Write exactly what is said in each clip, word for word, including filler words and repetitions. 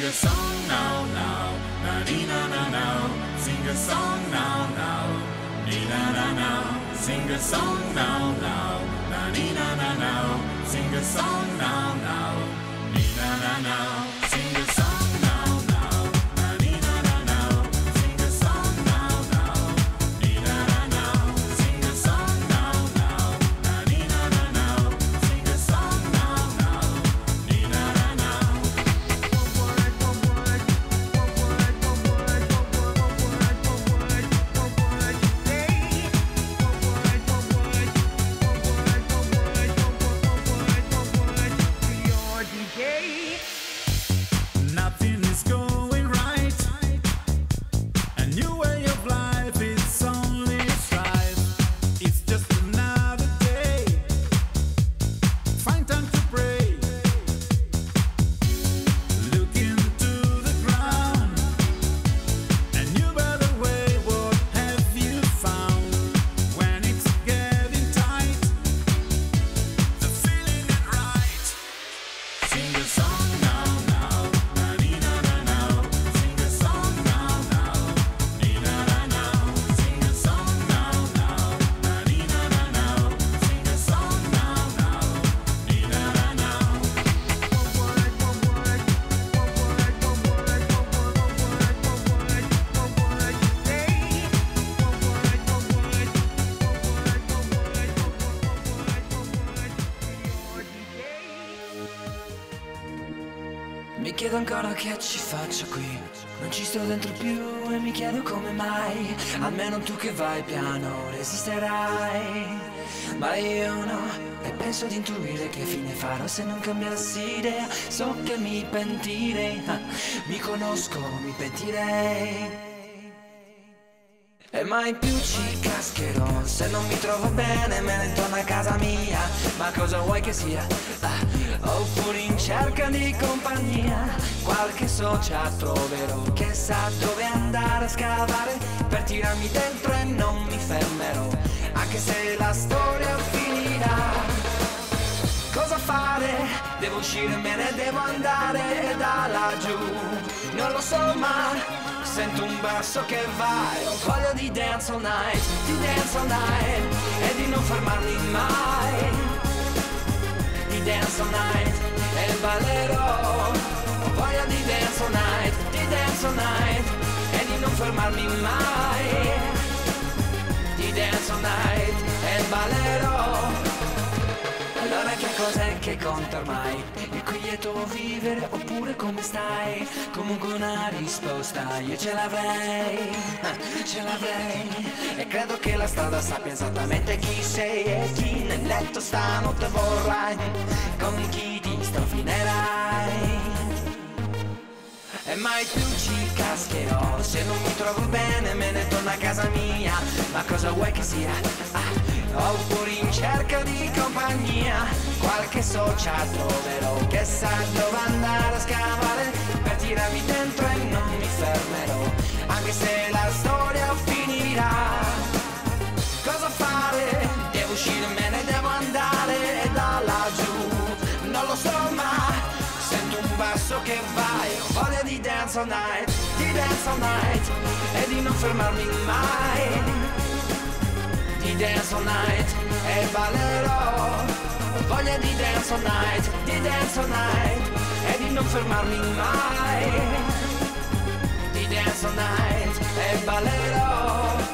a song now, now, na dee na na now. Sing a song now, now, dee na na now. Sing a song now, now, na dee na na now. Sing a song now, now, dee na na now. Sing a song now, now, na dee na na now. Sing a song now, now, dee na na now. Sing a song now, now, na dee na na now. Sing a song now, now, dee na na now. Nothing is going right. A new way of life is only strife. It's just another day. Find time to pray. Look into the ground. A new better way. What have you found? When it's getting tight, the feeling ain't right. Sing a song now, now, na dee na na now. Sing a song now, now, dee na na now. Sing a song now, now, na dee na na now. Sing a song now, now, dee na na now. Mi chiedo ancora che ci faccio qui. Non ci sto dentro più e mi chiedo come mai. Almeno tu che vai piano resisterai. Ma io no, e penso di intuire che fine farò se non cambiassi idea. So che mi pentirei, ah, mi conosco, mi pentirei. E mai più ci cascherò. Se non mi trovo bene me ne torno a casa mia. Ma cosa vuoi che sia? Ah, oppure in cerca di compagnia. Qualche socia troverò che sa dove andare a scavare per tirarmi dentro e non mi fermerò. Anche se la storia finirà. Cosa fare? Devo uscire, me ne devo andare da laggiù. Non lo so ma sento un basso che va e ho voglia di dance all night, di dance all night e di non fermarmi mai. Di dance all night e ballerò. Ho voglia di dance all night, di dance all night e di non fermarmi mai. Di dance all night e ballerò. Allora che cos'è che conta ormai? Il qui lieto vivere oppure come stai? Comunque una risposta io ce l'avrei, ce l'avrei. E credo che la strada sappia esattamente chi sei e chi nel letto stanotte vorrai, con chi ti strofinerai. E mai più ci cascherò. Se non mi trovo bene me ne torno a casa mia. Ma cosa vuoi che sia? Ah, oppure in cerca di compagnia. Qualche socia troverò che sa dove andare a scavare per tirarmi dentro e non mi fermerò. Anche se la storia finirà. Cosa fare? Devo uscire, me ne devo andare da laggiù. Non lo so ma sento un basso che va e ho voglia di dance all night, di dance all night e di non fermarmi mai. Di dance all night e ballerò. Ho voglia di dance all night, di dance all night e di non fermarmi mai. Di dance all night e ballerò.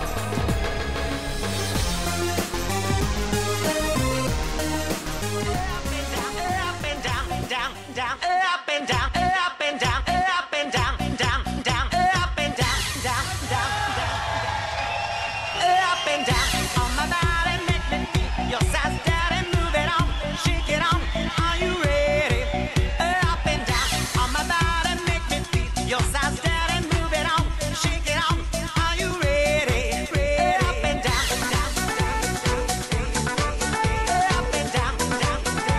Down, up and down, up and down, up and down, down, down, up and down, down, down, down, up and down. On my body, make me feel your size, daddy, move it on, shake it on. Are you ready? Up and down. On my body, make me feel your size, daddy, move it on, shake it on. Are you ready? Up and down, down, up and down, down.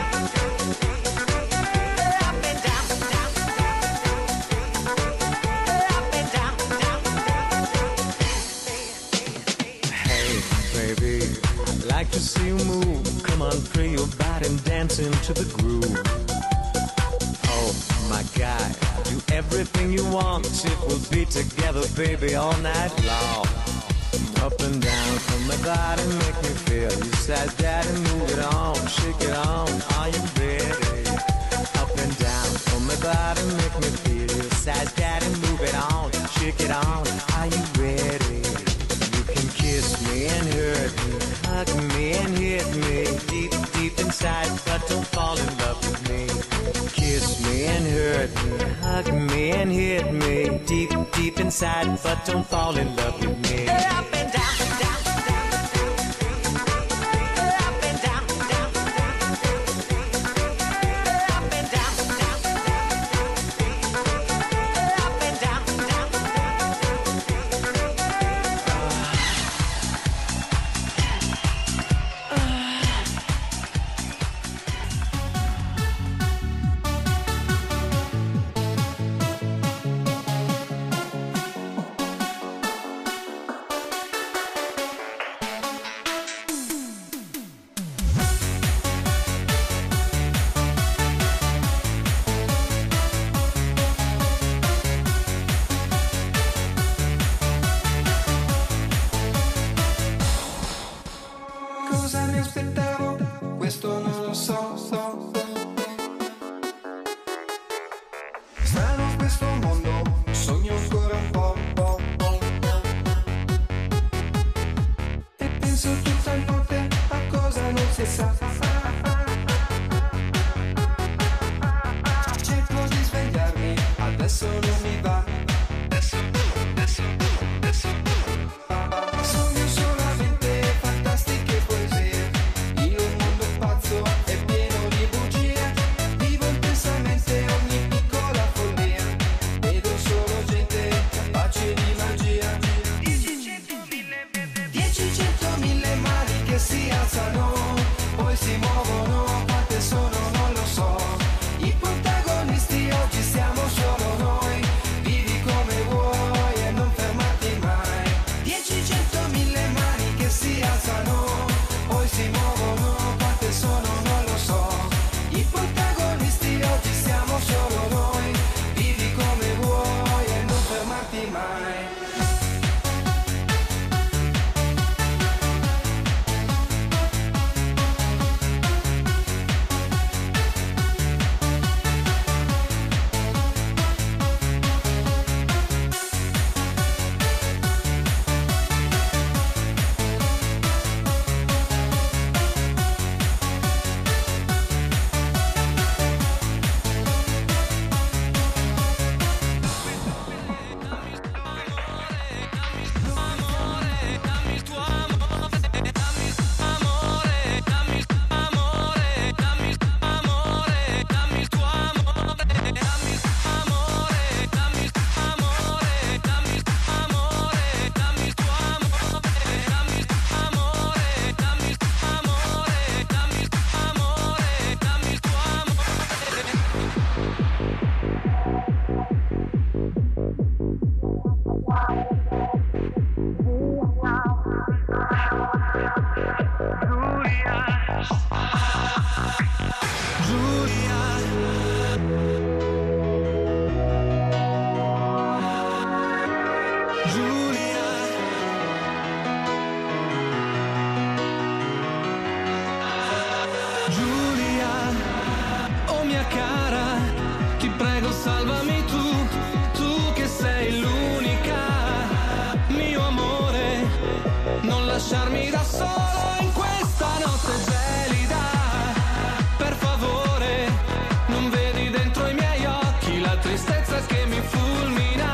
Like to see you move. Come on, free your body and dance into the groove. Oh my God, Do everything you want, it will be together, baby, all night long. Up and down from my body, make me feel. You said, daddy, move it on, shake it on, are you ready? Up and down from my body, make me feel. You said, daddy, move it on, shake it on, are you ready? You can kiss me and hurt me, hug me and hit me, deep, deep inside, but don't fall in love with me. Kiss me and hurt me, hug me and hit me, deep, deep inside, but don't fall in love with me. Up and down, down, down, up and down, down, up and down, down, up and down, down. Cosa mi aspettavo? Questo non lo so, so. Strano questo mondo, sogno ancora un po', po', po'. E penso tutta la notte a cosa non si sa. Cerco di svegliarmi, adesso non mi va. Adesso, adesso, adesso. Sogno solamente fantastiche poesie. Il mondo è pazzo, è pieno di bugie. Vivo intensamente ogni piccola follia. Vedo solo gente capace di magia. Dieci, cento, mille, dieci, cento, mille mani che si alzano, poi si muovono. Quante sono non lo so. I protagonisti oggi siamo solo noi. Vivi come vuoi e non fermarti mai. Dieci, cento, mille mani che si alzano, poi si muovono. Quante sono non lo so. I protagonisti oggi siamo solo noi. Vivi come vuoi e non fermarti mai. Oh mia cara, ti prego salvami tu, tu che sei l'unica, mio amore, non lasciarmi da solo in questa notte gelida, per favore, non vedi dentro i miei occhi la tristezza che mi fulmina,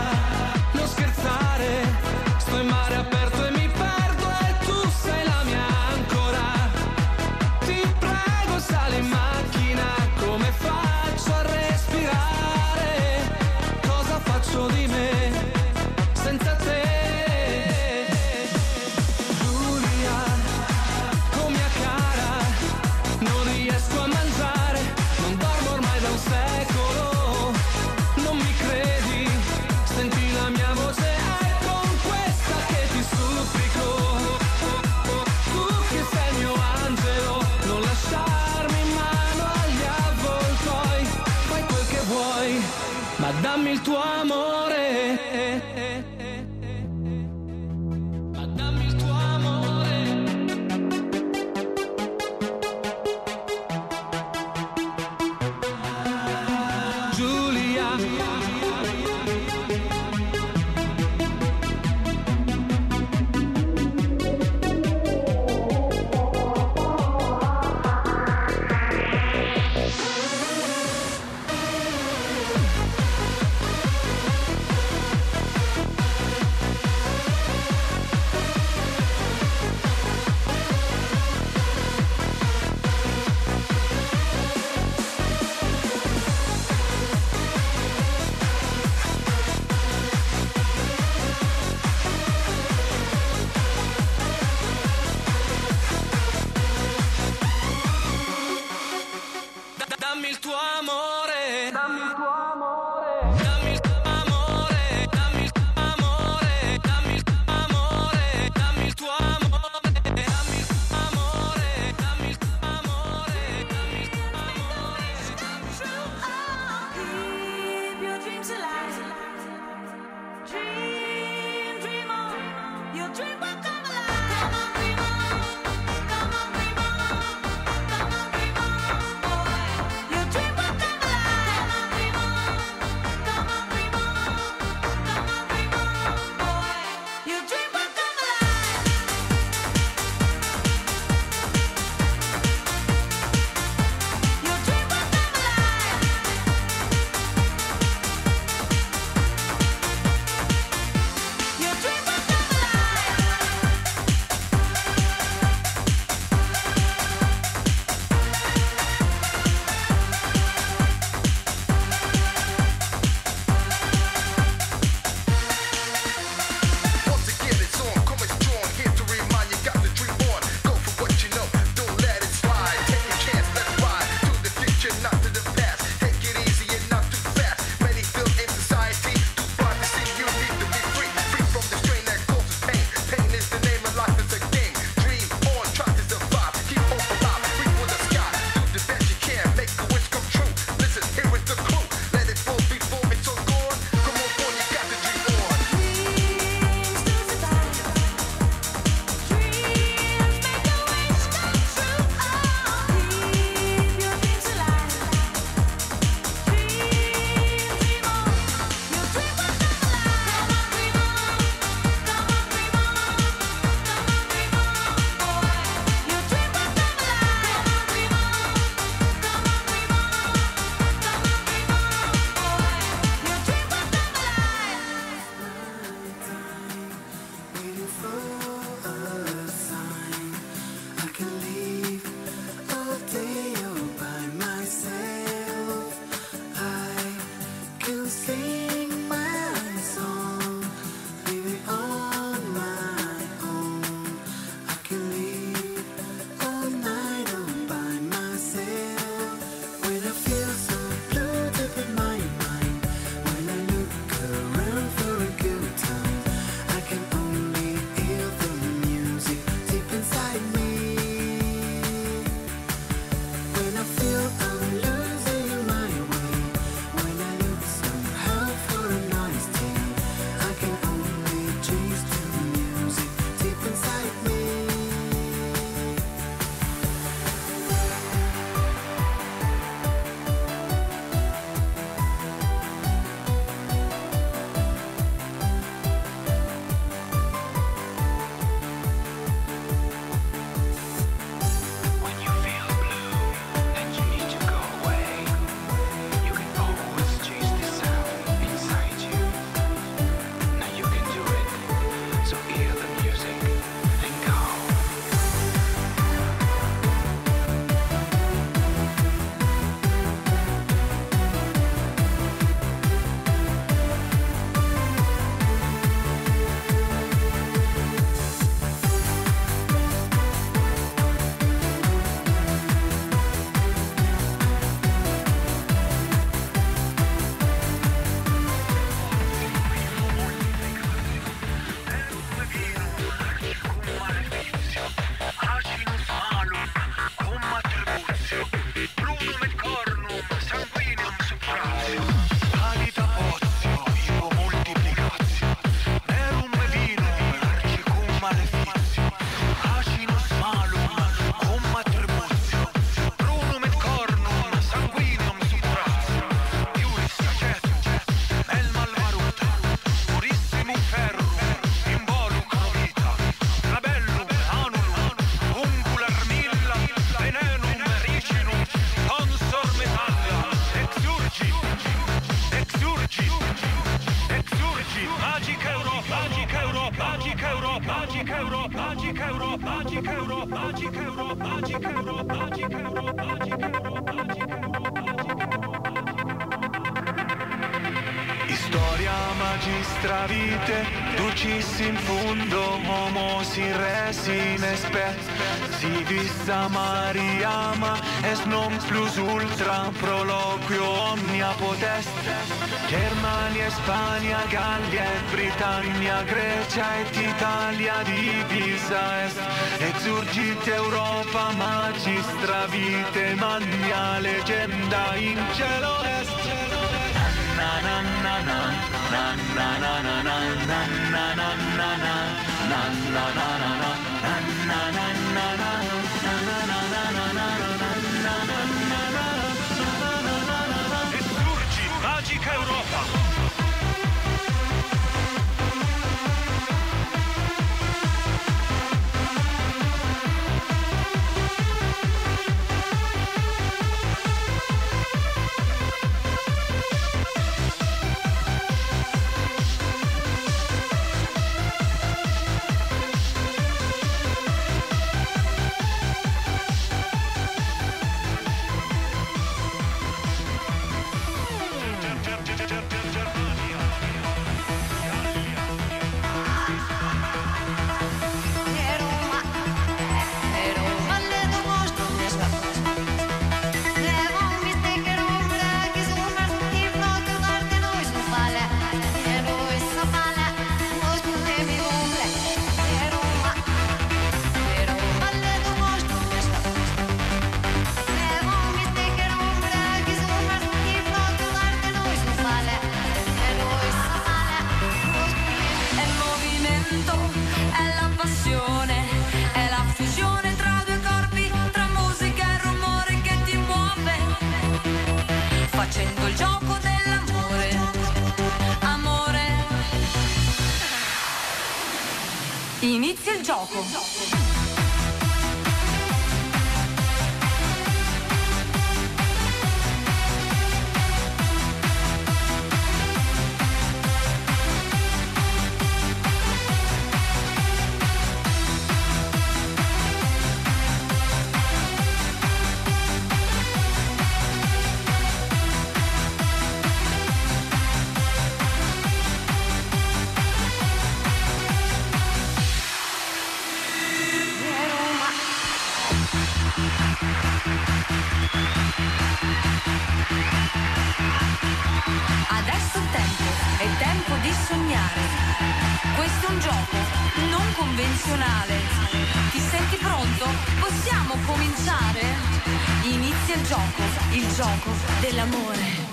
non scherzare, sto in mare aperto e mi perdo e tu sei la mia ancora, ti prego sali in macchina, come faccio a respirare, cosa faccio di me senza te, Giulia. il tuo amore. Ma dammi il tuo amore. Giulia, magica Europa, magica Europa, magica Europa, magica Europa, magica Europa, magica Europa, magica Europa, magica Storia magistra vite, ducis in fundo, homo si res in espe, si vissa Mariama, es non plus ultra, proloquio omnia potest. Germania, Spagna, Gallia e Britannia, Grecia et Italia divisa est, exurgit Europa magistra vite, magna legenda in cielo est. Na na na na na na na na na na na na na na na na Esurgi, magica Europa. Facendo il gioco dell'amore, amore. Inizia il gioco. Adesso il tempo, è tempo di sognare. Questo è un gioco non convenzionale. Ti senti pronto? Possiamo cominciare? Inizia il gioco, il gioco dell'amore.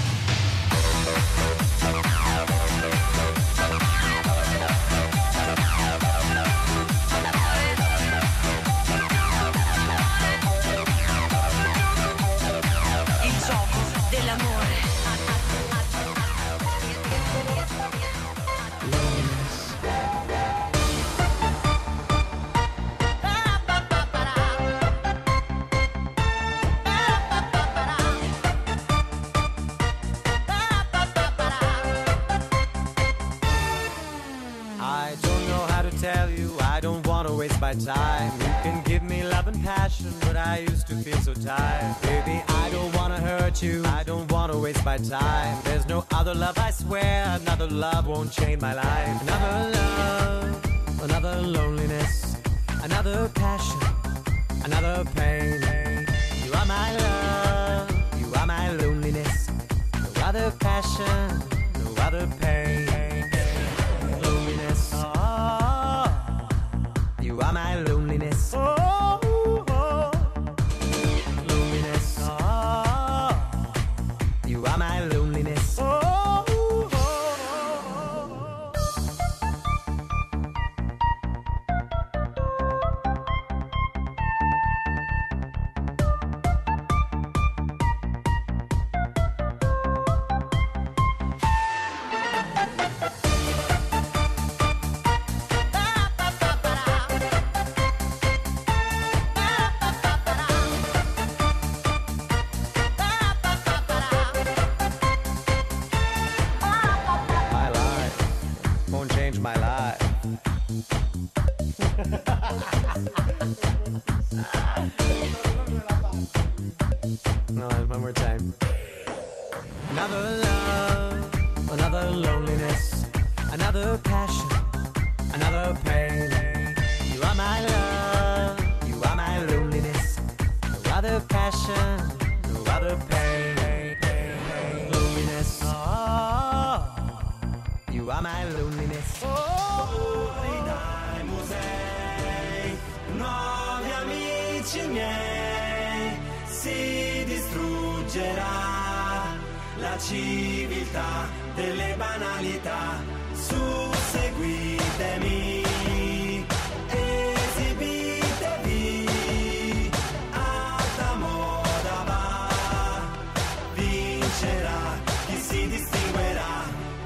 My time. You can give me love and passion, but I used to feel so tired. Baby, I don't wanna hurt you, I don't wanna waste my time. There's no other love, I swear, another love won't change my life. Another love, another loneliness, another passion, another pain. You are my love, you are my loneliness. No other passion, no other pain. Loneliness, oh, you are my loneliness. Oh, oh. Loneliness, oh, you are my loneliness. Oh, oh. changed my life. No, one more time. Another love, another loneliness, another passion, another pain. You are my love, you are my loneliness, no other passion, no other pain. Loneliness, oh, you are my loneliness. Fuori dai musei, nuovi amici miei, si distruggerà la civiltà delle banalità. Su, seguitemi, esibitevi, alta moda va, vincerà chi si distinguerà.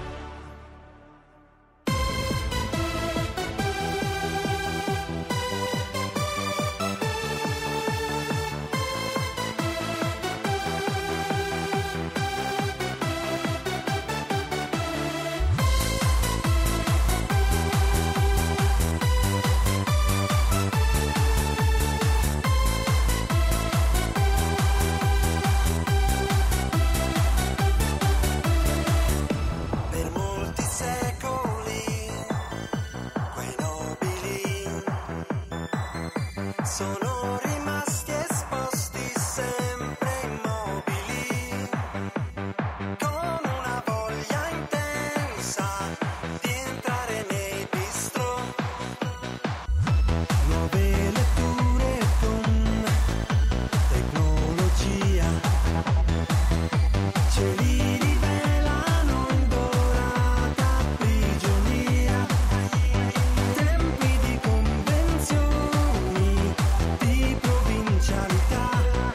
Sono rimasti esposti sempre immobili, con una voglia intensa di entrare nei bistrò. Nuove letture con tecnologia, ce li rivelano in dorata prigionia, tempi di convenzioni, di provincialità.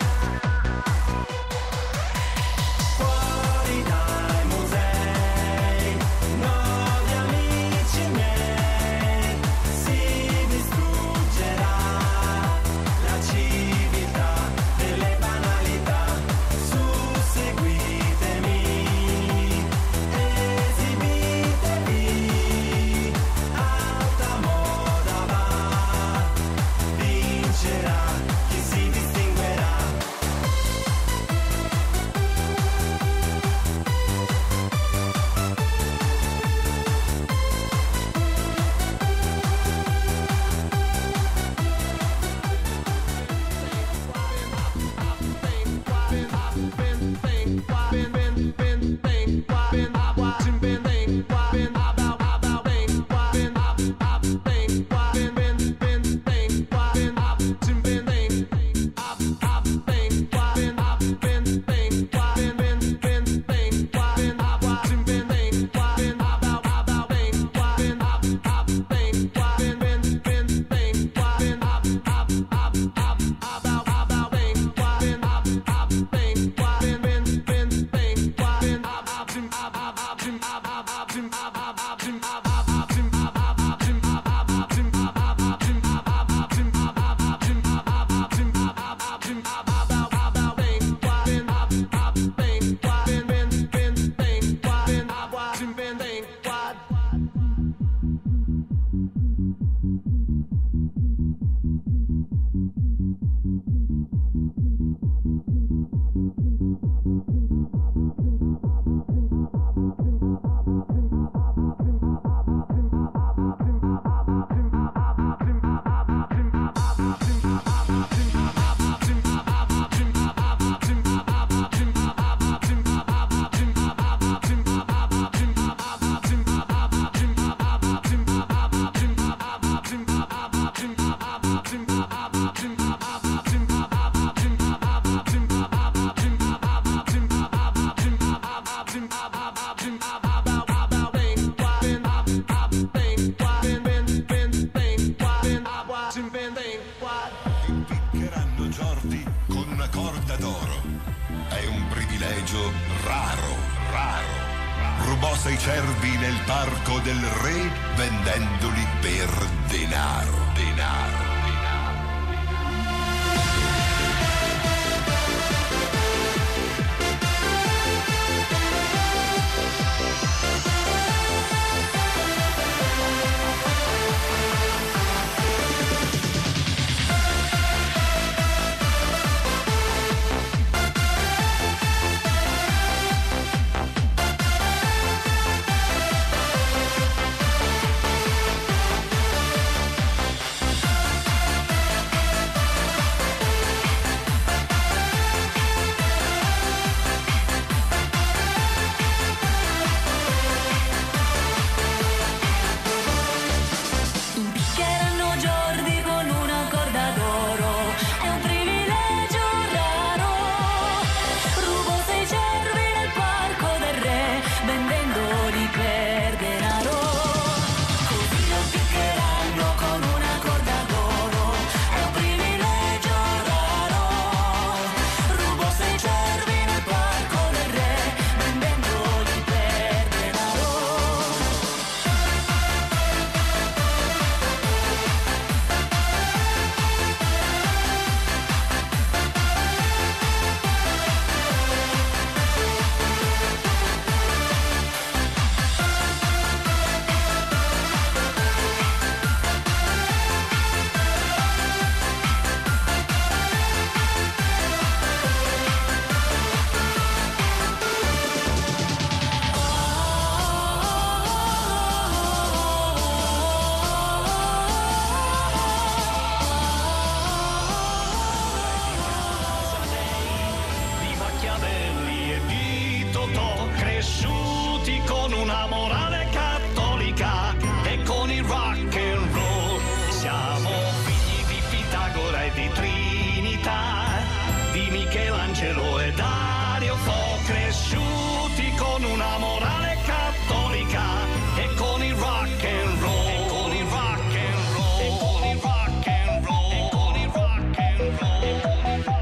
Fuori dai musei, nuovi amici miei, si distruggerà la civiltà delle banalità. Su, seguitemi, esibitevi, alta moda va, vincerà chi si distinguerà. Impiccheranno Jordi con una corda d'oro. È un privilegio raro, raro. Rubò sei cervi nel parco del re vendendoli per denaro, denaro. Michelangelo e Dario Fo, cresciuti con una morale cattolica e con il rock and roll, e con il rock and roll, e con il rock and roll, e con il rock and roll, e con il rock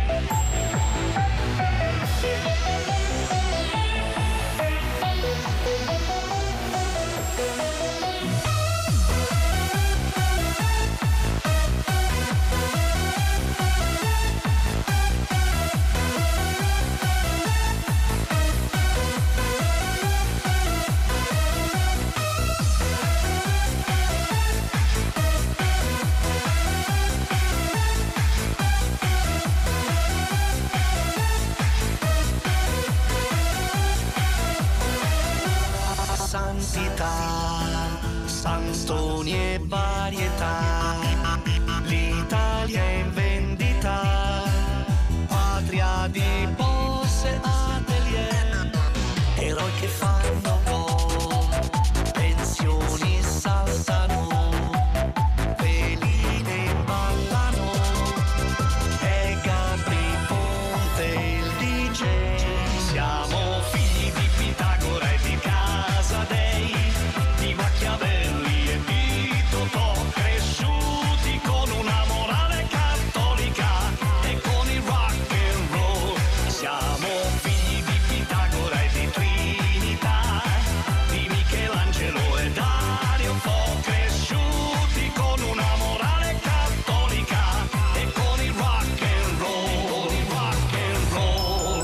Santoni e varietà, l'Italia è in vendita, patria di boss e atelier, eroi che fanno gol, pensioni saltano, veline ballano, e Gabri Ponte il D J, siamo figli di Pitagora e di Casadei, di Machiavelli e di Totò, cresciuti con una morale cattolica e con il rock and roll. Siamo figli di Pitagora e di Trinità, di Michelangelo e Dario Fo, cresciuti con una morale cattolica e con il rock and roll, il rock and roll.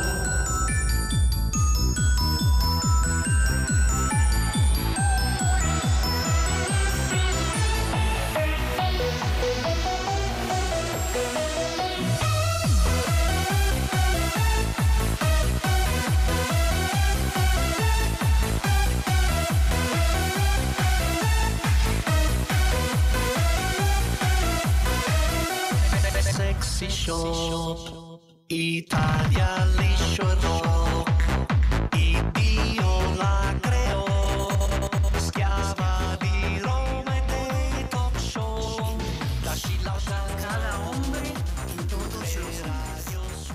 Sexy shop, Italia liscio e rock, Dio la creò, schiava di Roma e dei talk show, la Scilla cada hombre in todos los radios,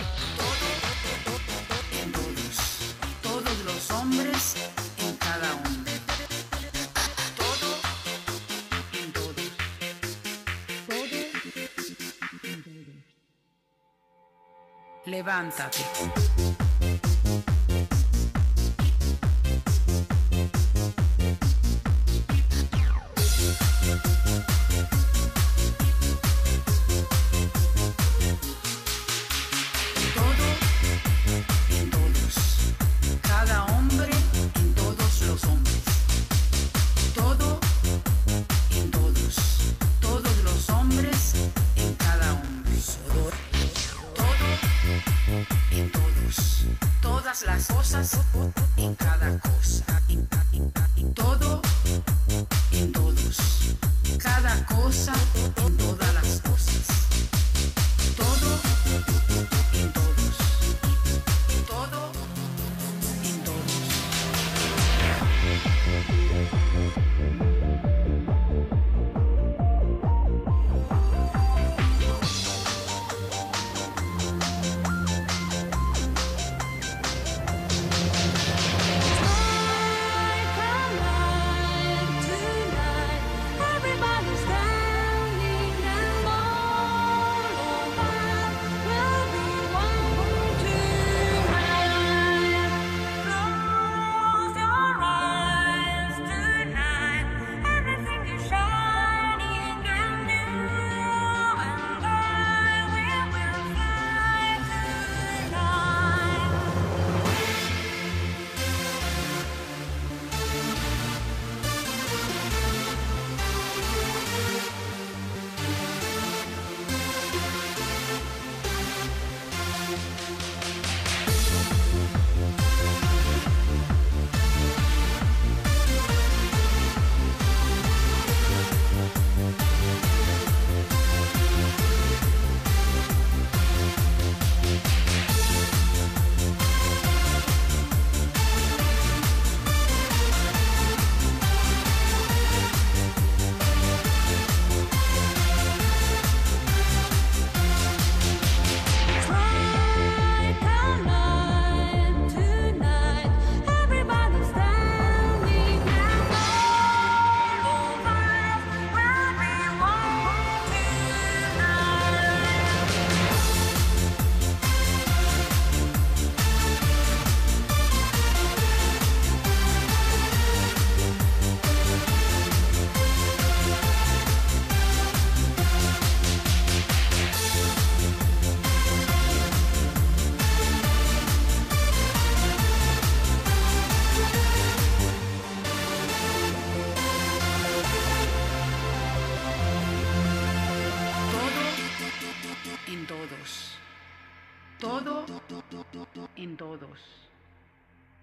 todo en todos, todos los hombres en cada hombre, todo en todos. Levántate. Todo en todos, cada hombre en todos los hombres. Todo en todos, todos los hombres en cada hombre. Todo en todos, todas las cosas en cada cosa. Todo en todos, cada cosa en todas las cosas. Todo en todos, todo en todos. Everybody's down.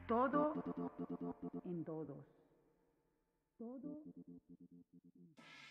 todo en todos. Todo.